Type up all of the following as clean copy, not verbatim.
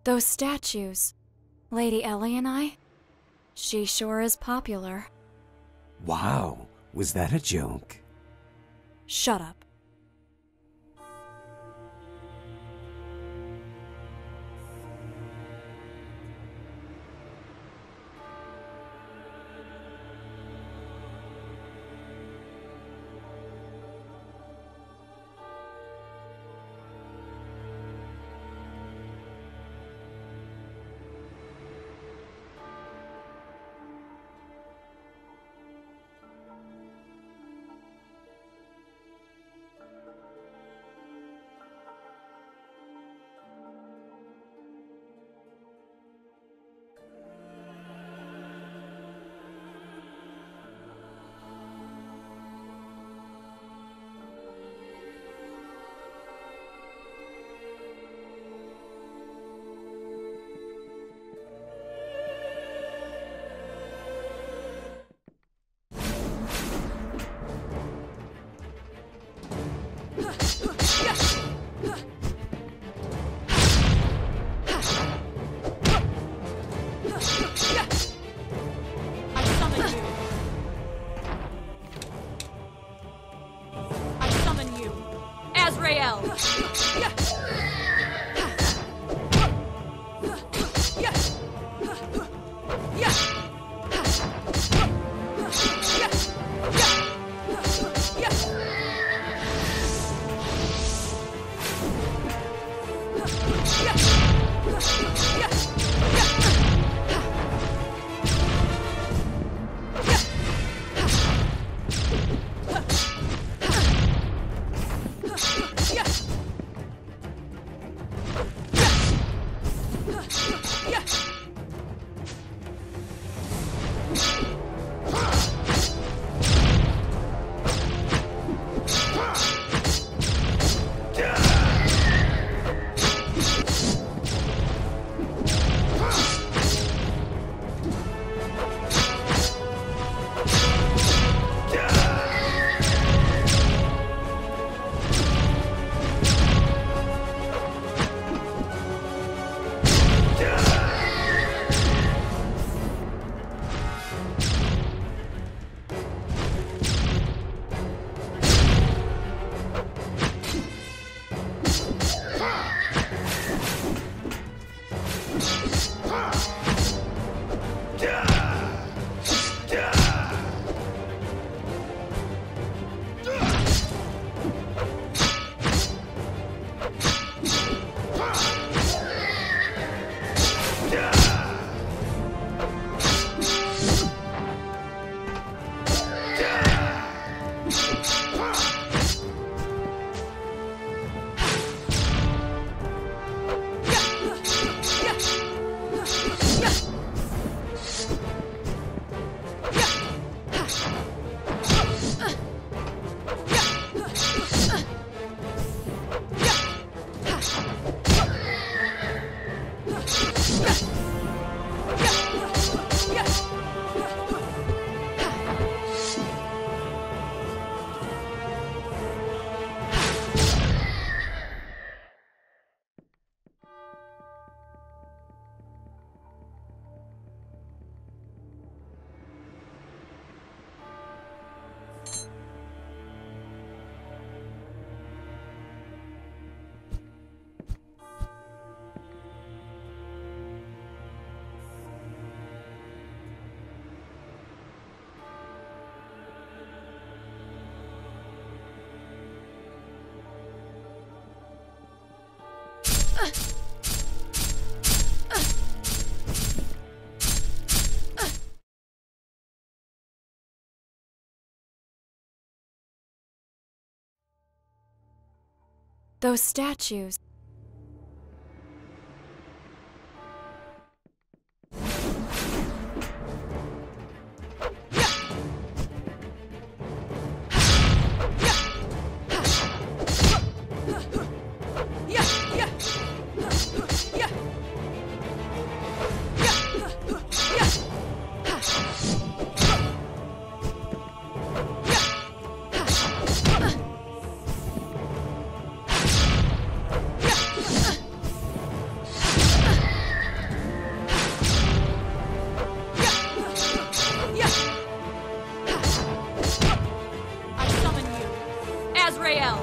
Those statues. Lady Ellie and I? She sure is popular. Wow, was that a joke? Shut up. Those statues. Yeah! Azrael!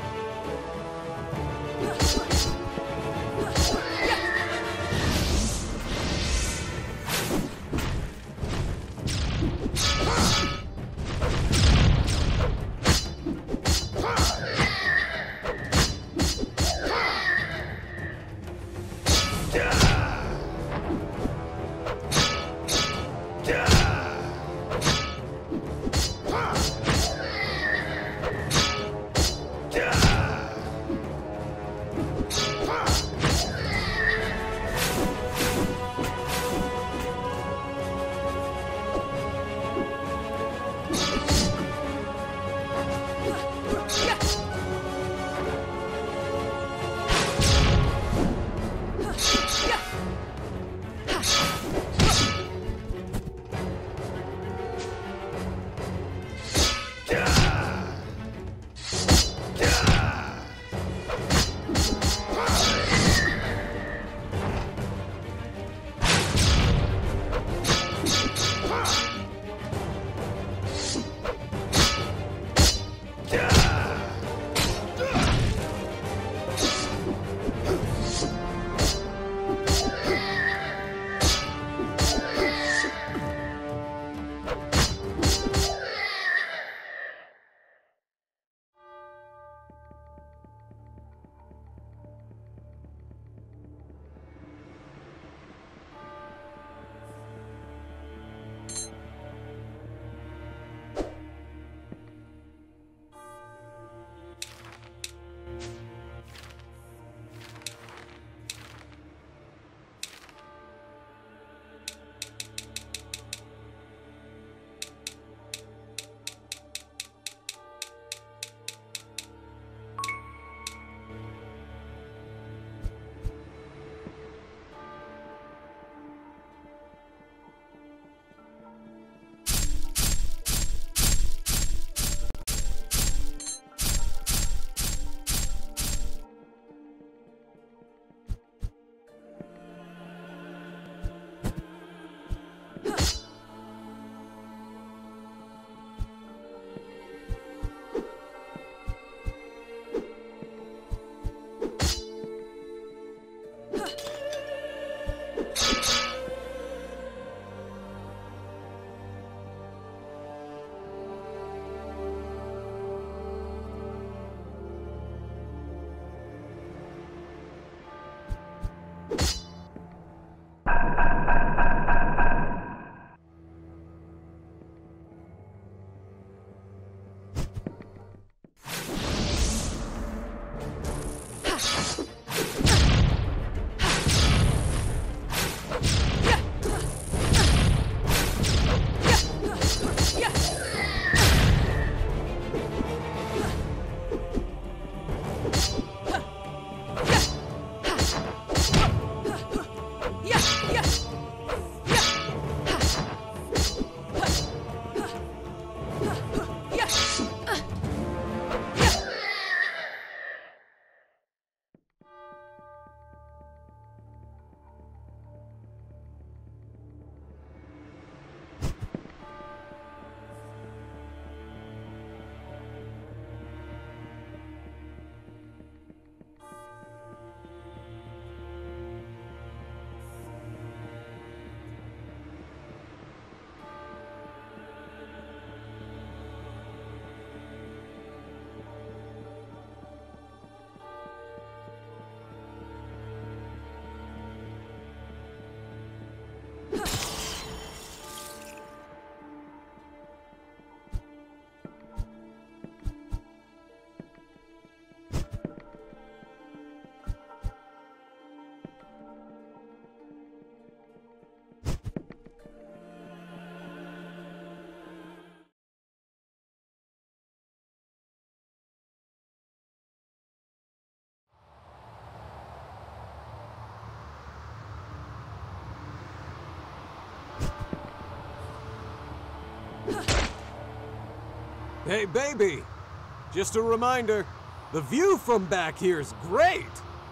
Hey, baby! Just a reminder, the view from back here's great!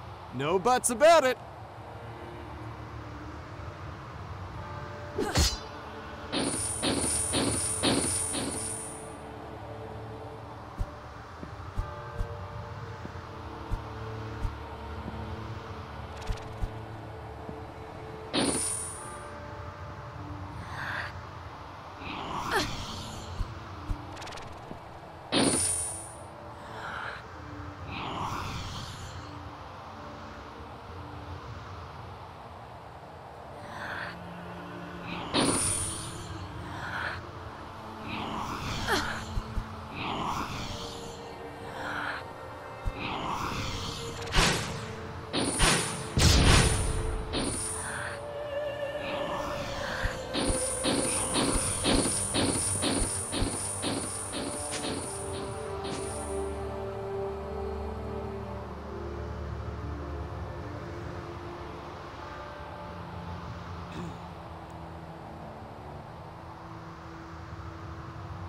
No buts about it!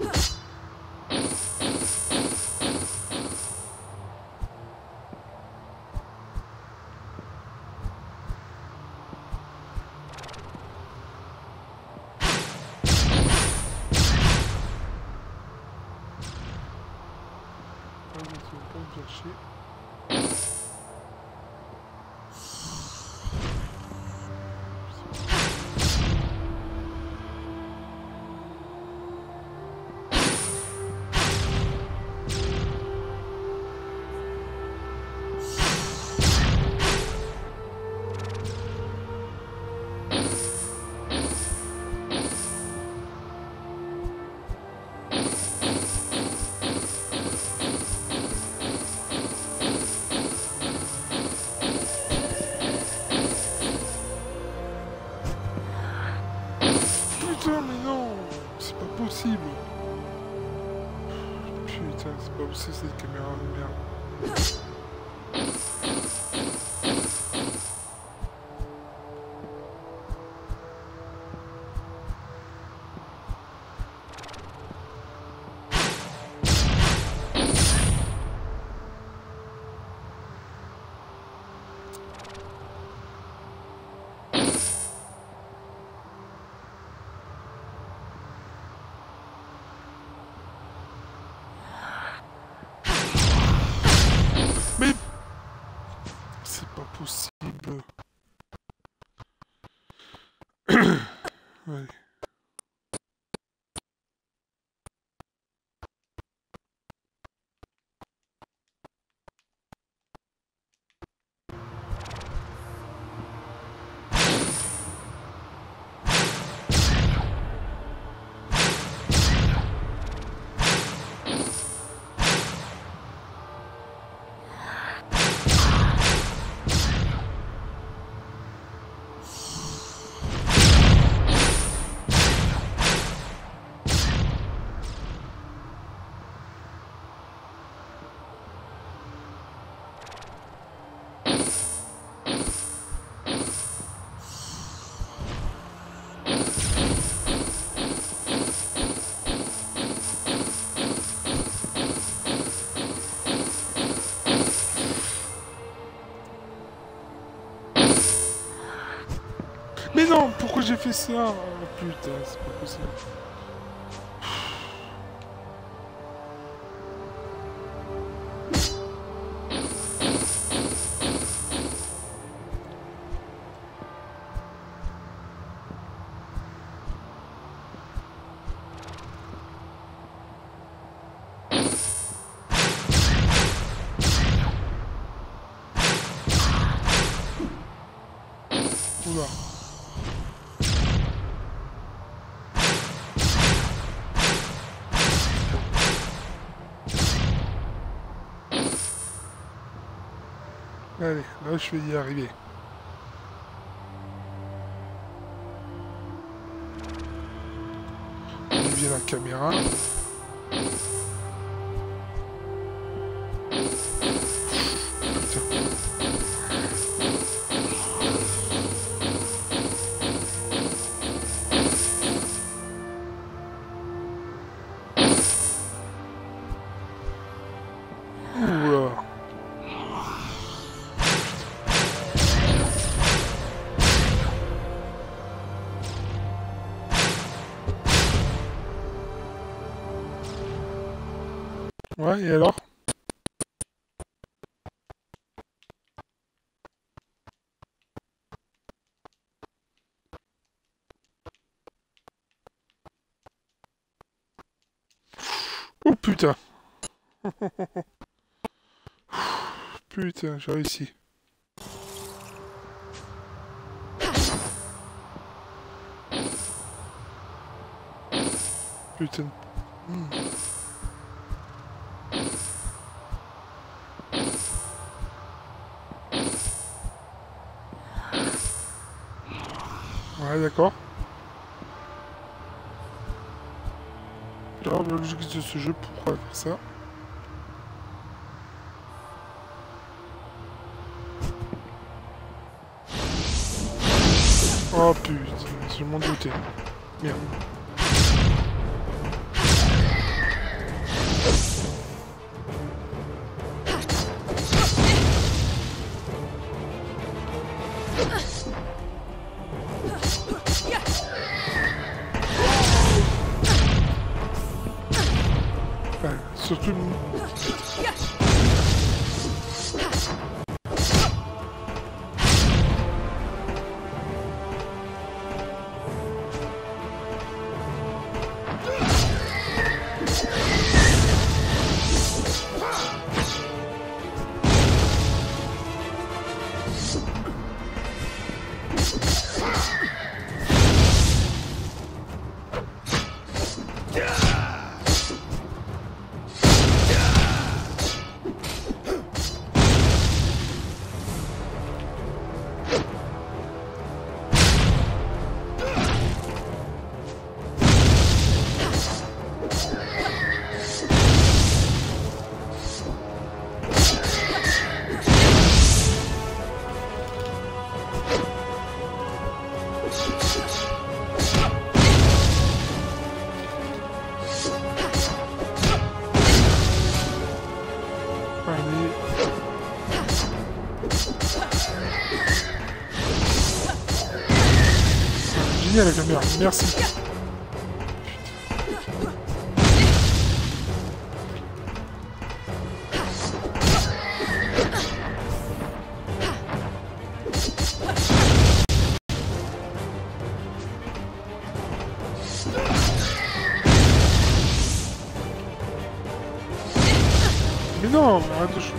Putain, mais non, c'est pas possible. Putain, c'est pas possible cette caméra de merde. Mais c'est pas possible. Ouais. Mais non, pourquoi j'ai fait ça? Oh, putain, c'est pas possible. Oula. Allez, là je vais y arriver. Il vient la caméra. Putain. Oula. Ouais, et alors? Oh putain! Putain, j'ai réussi. Putain. Ouais, d'accord. Alors, l'objectif de ce jeu, pourquoi faire ça? Oh putain, je m'en doutais. Merde. Enfin, surtout... Génial la caméra, merci. Mais non, arrête de...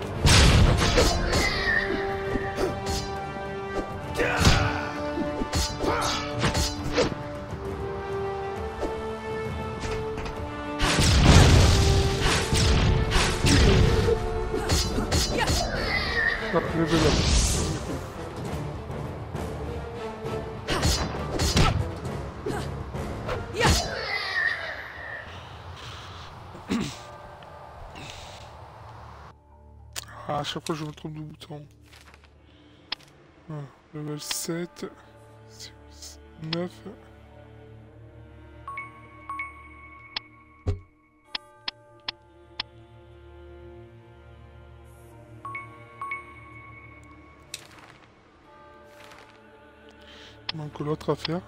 Hop, level up. Ah, à chaque fois je me trompe de bouton. Ah, level 7, 6, 9. Il manque l'autre à faire.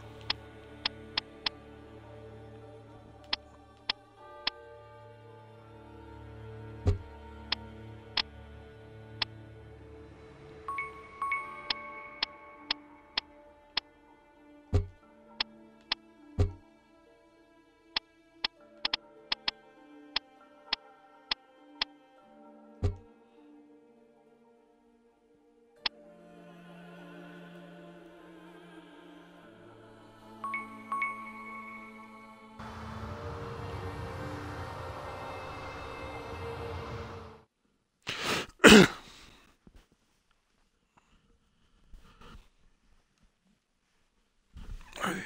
Allez.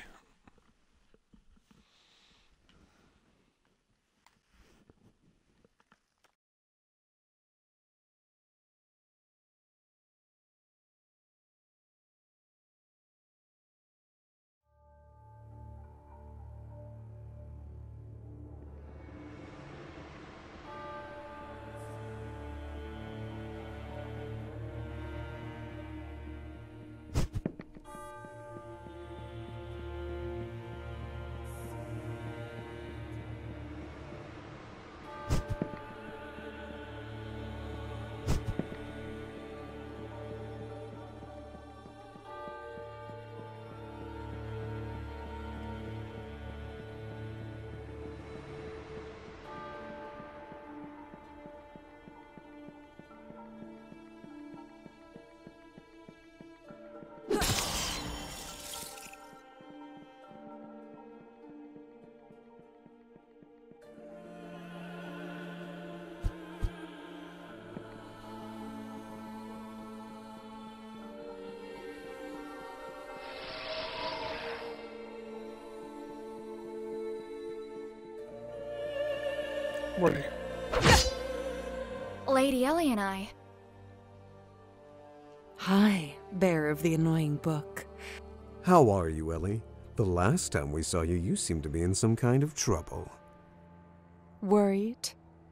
Voilà. Lady Ellie and I. Hi, bearer of the annoying book. How are you, Ellie? The last time we saw you, you seemed to be in some kind of trouble. Worried?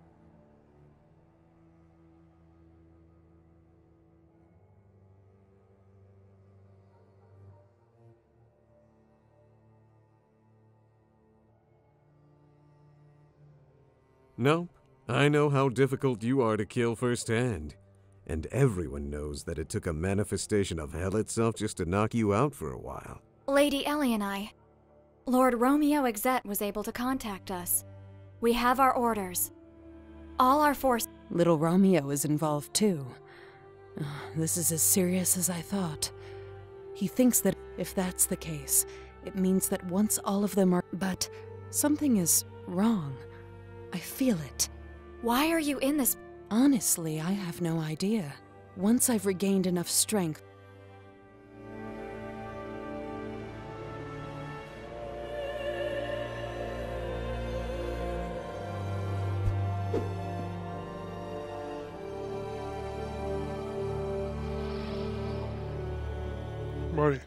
Nope. I know how difficult you are to kill firsthand. And everyone knows that it took a manifestation of hell itself just to knock you out for a while. Lady Ellie and I. Lord Romeo Exet was able to contact us. We have our orders. All our force. Little Romeo is involved too. This is as serious as I thought. He thinks that if that's the case, it means that once all of them are... But something is wrong. I feel it. Why are you in this? Honestly, I have no idea. Once I've regained enough strength... Bon, allez.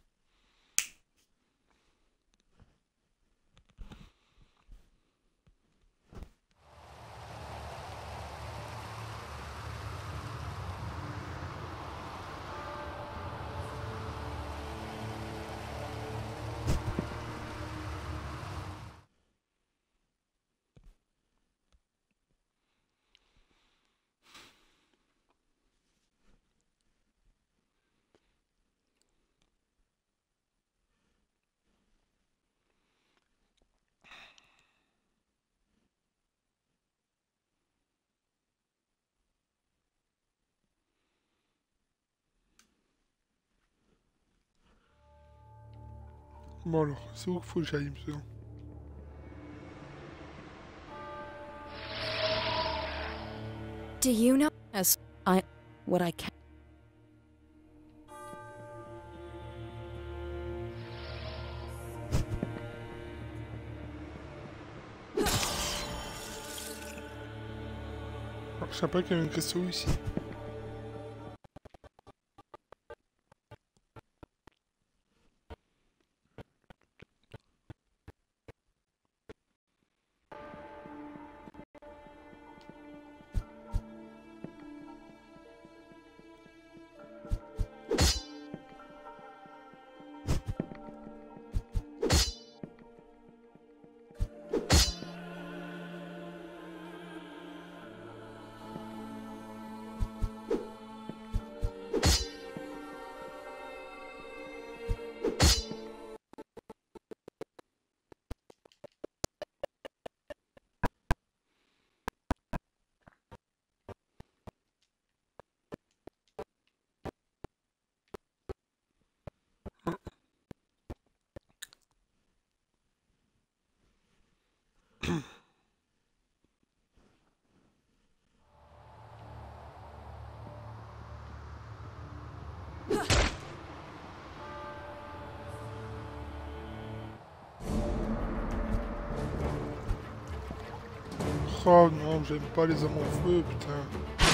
Bon alors, c'est où qu'il faut que j'aille maintenant? Do you know? What I can... Ah, je savais pas qu'il y avait une cristaux ici. Oh non, j'aime pas les armes en feu, putain.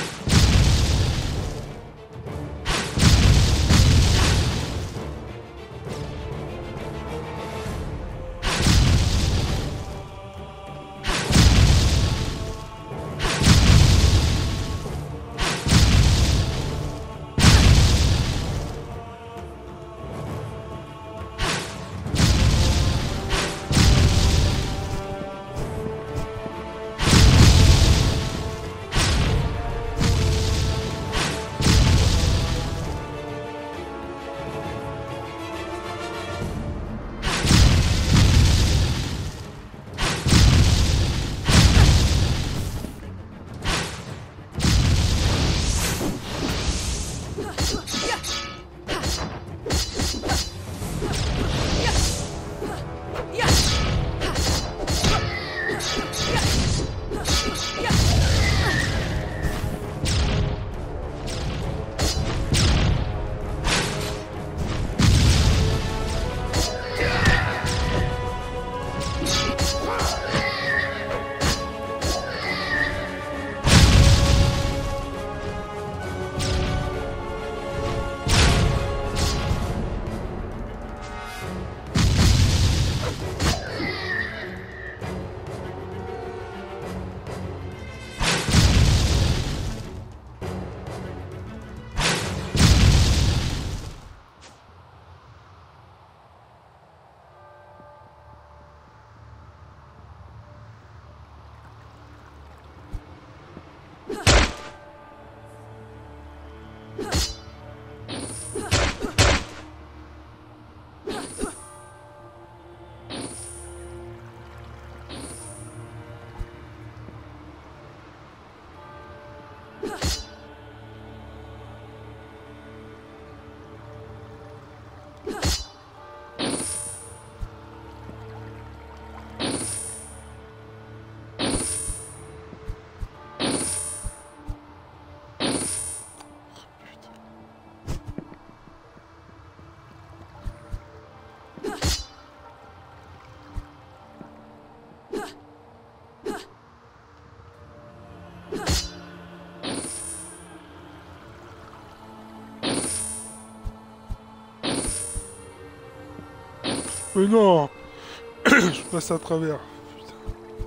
Mais non. Je passe à travers. Putain.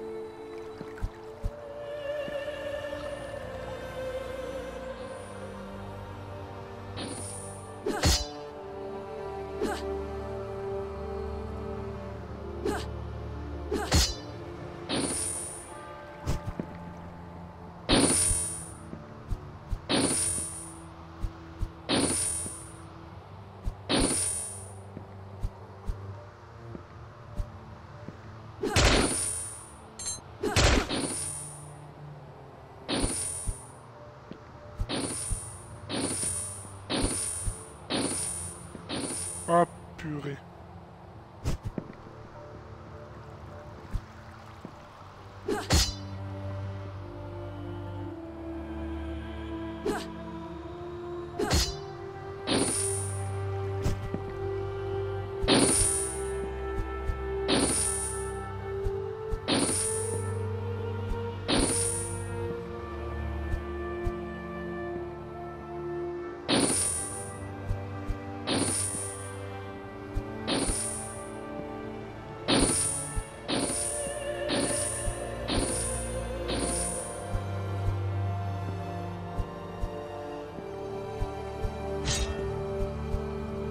Ah, purée.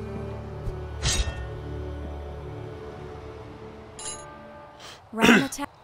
Ram attack.